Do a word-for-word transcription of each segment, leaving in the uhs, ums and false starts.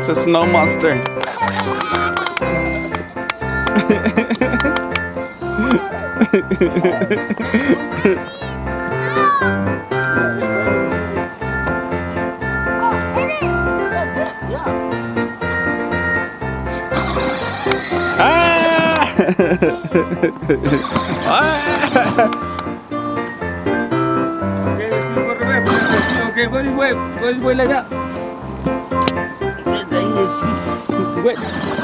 It's a snow monster. Ah! Okay, go this way, go this way like that. Wait.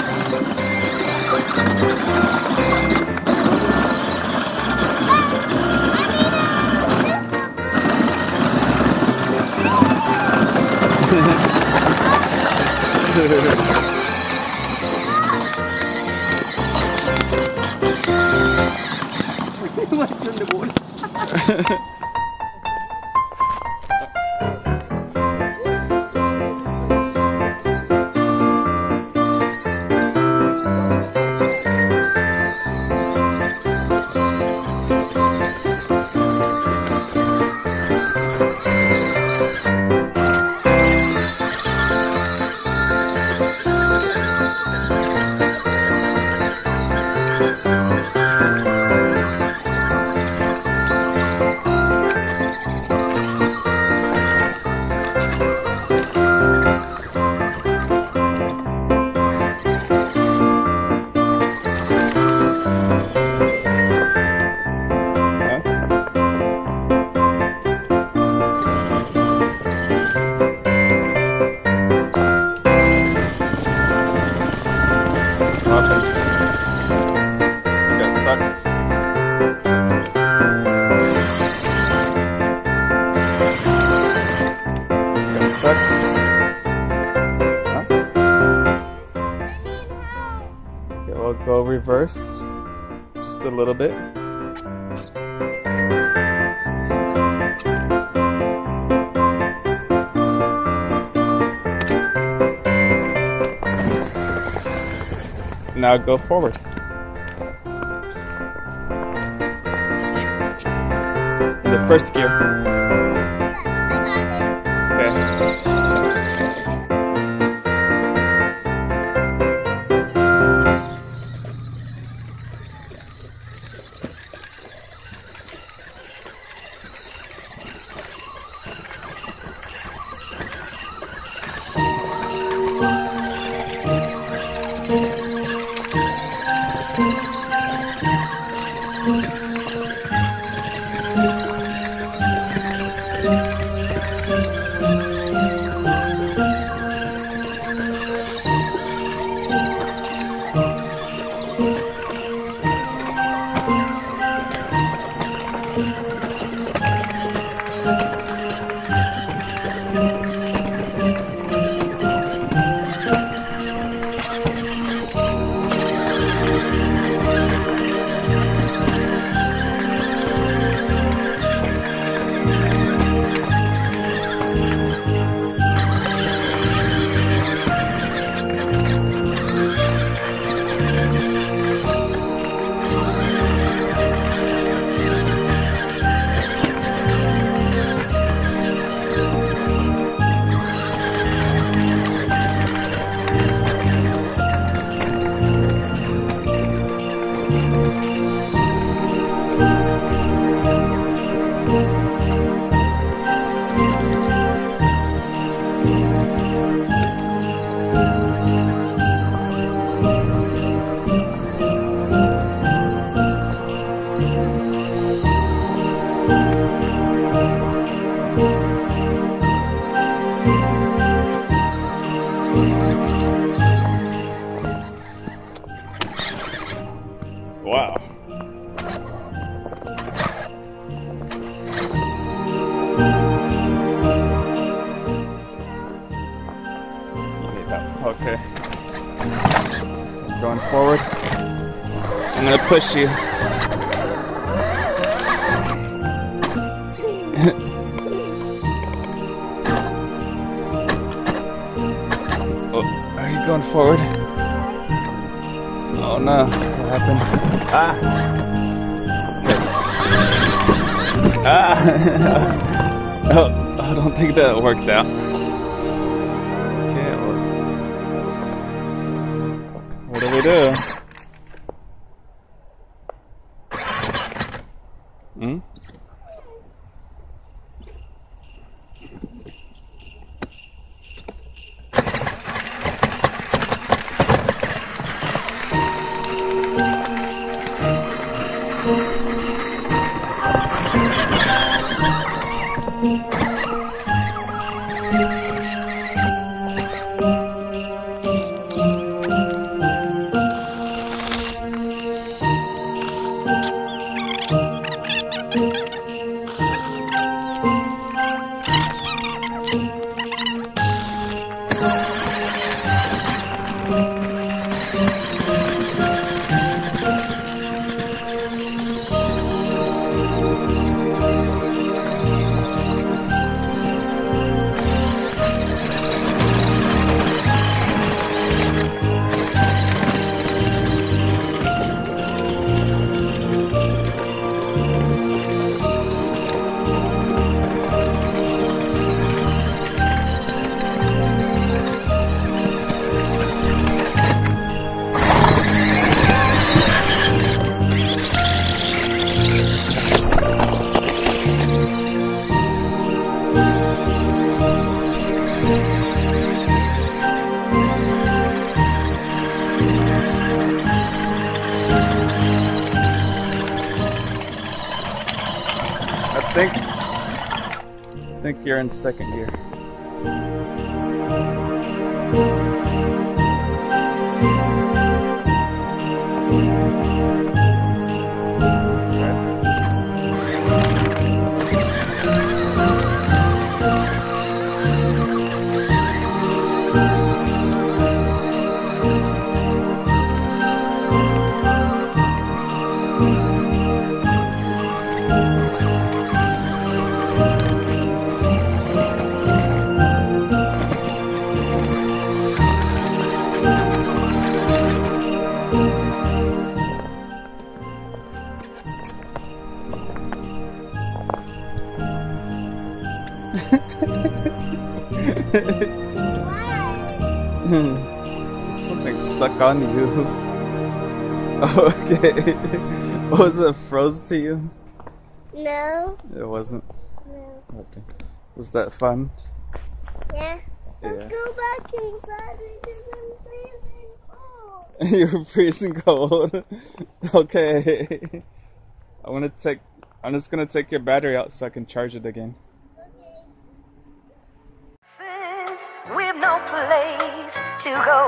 Go reverse just a little bit. Now go forward. In the first gear. Okay. Wow. Okay. Going forward. I'm gonna push you. Oh, are you going forward? Oh no, what happened? Ah! Ah! Oh, I don't think that worked out. Okay, well, What do we do? Hmm? I think, I think you're in second gear. Something stuck on you. Okay. Was it froze to you? No. It wasn't? No. Okay. Was that fun? Yeah. Let's Yeah. go back inside because I'm freezing cold. You're freezing cold. Okay. I want to take, I'm just going to take your battery out so I can charge it again. We've no place to go.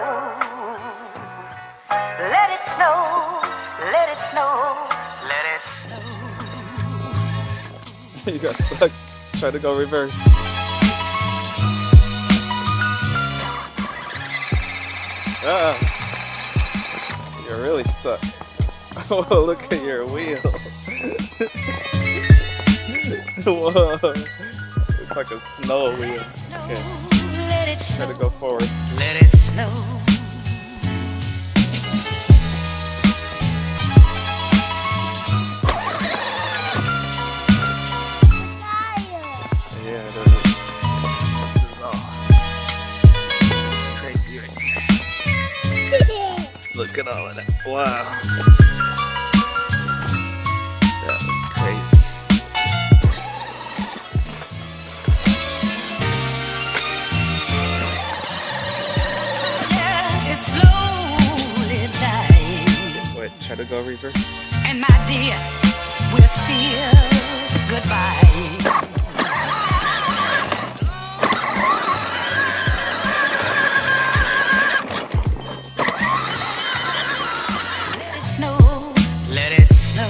Let it snow, let it snow, let it snow. You got stuck. Try to go reverse. Ah, you're really stuck. Oh, look at your wheel. Whoa. It's like a snow wheel. Okay. Let it Try snow, to go forward. let it snow. Yeah, it is. This is all crazy right here. Look at all of that. Wow. That was crazy. Yeah, it's slowly dying. Wait, try to go reverse. And my dear, we're still goodbye. Let it snow, let it snow.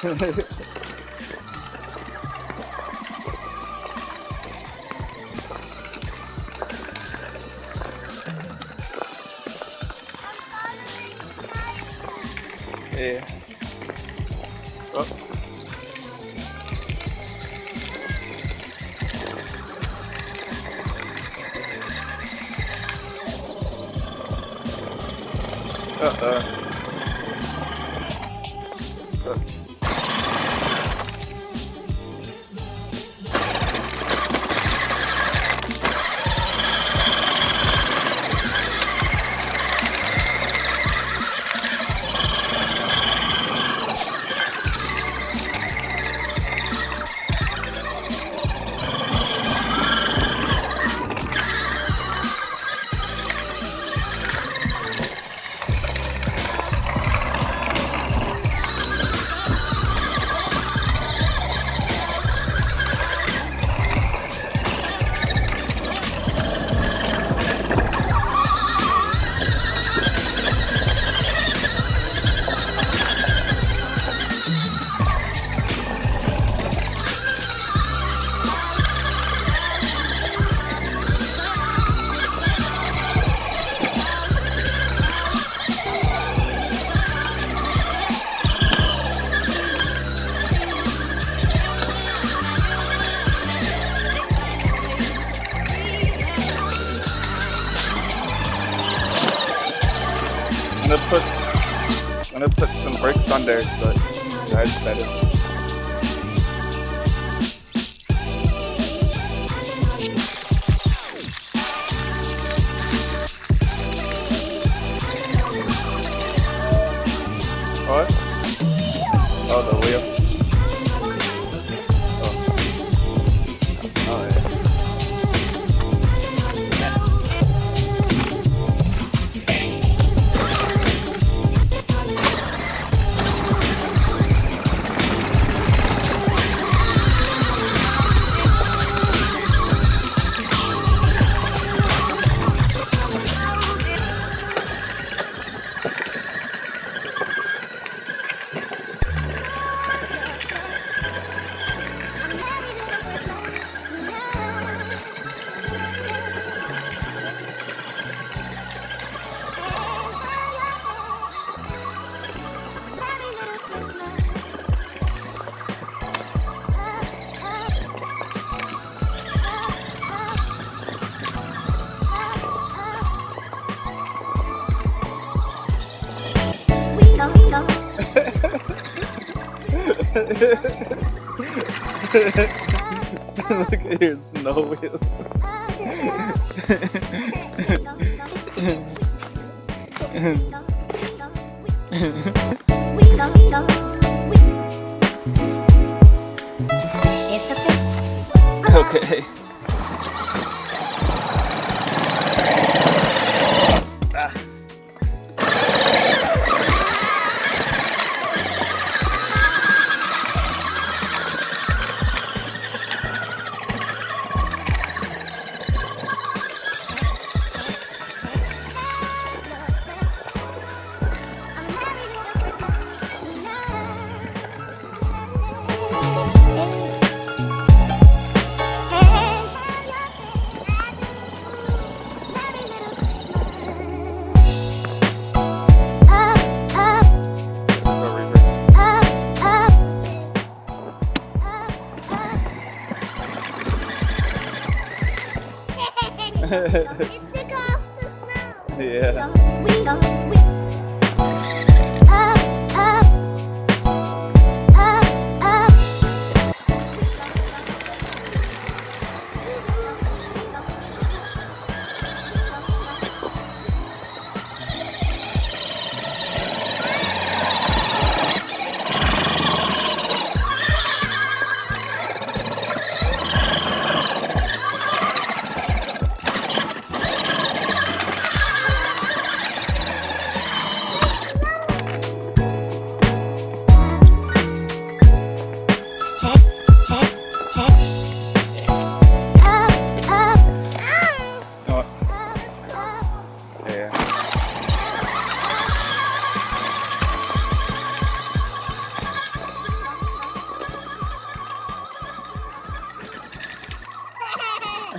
Yeah. Oh. Uh-uh. Stuck. I'm gonna put I'm gonna put some bricks on there so it drives better. What? Oh, the wheel. Oh, oh yeah. Look at your snow wheel. Okay. Ah. It took off the snow. Yeah.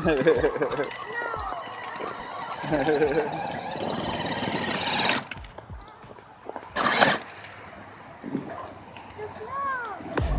The snow.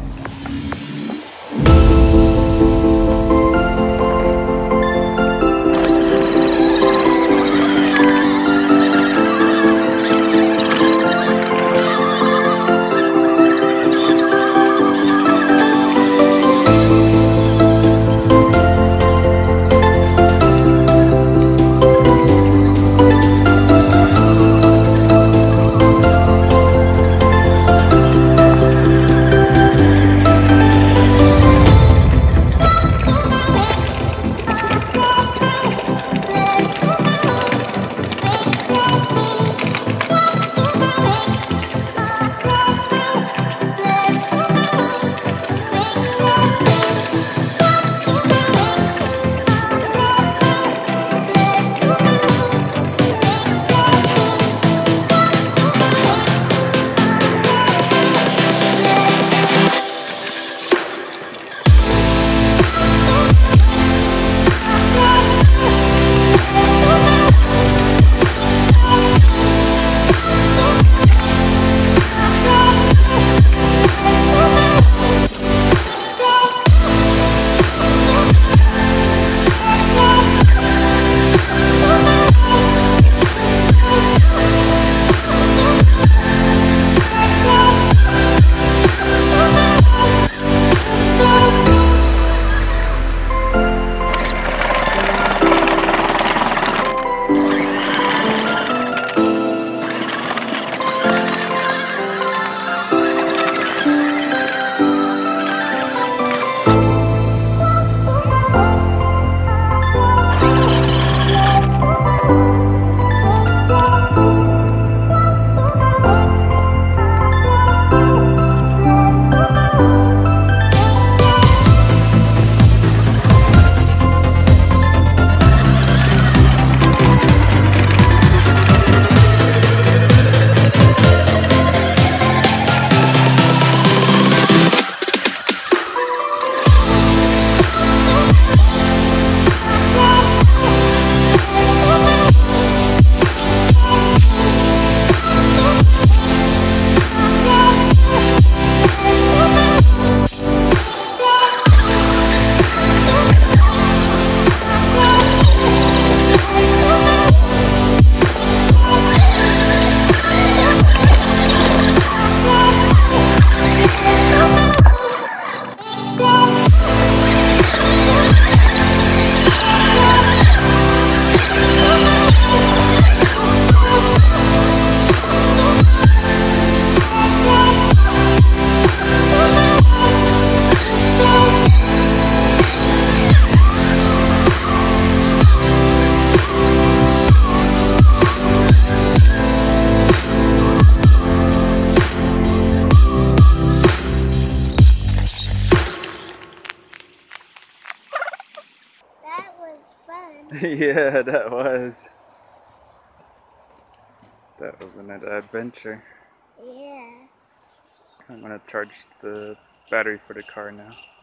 Yeah, that was. That was an adventure. Yeah. I'm gonna charge the battery for the car now.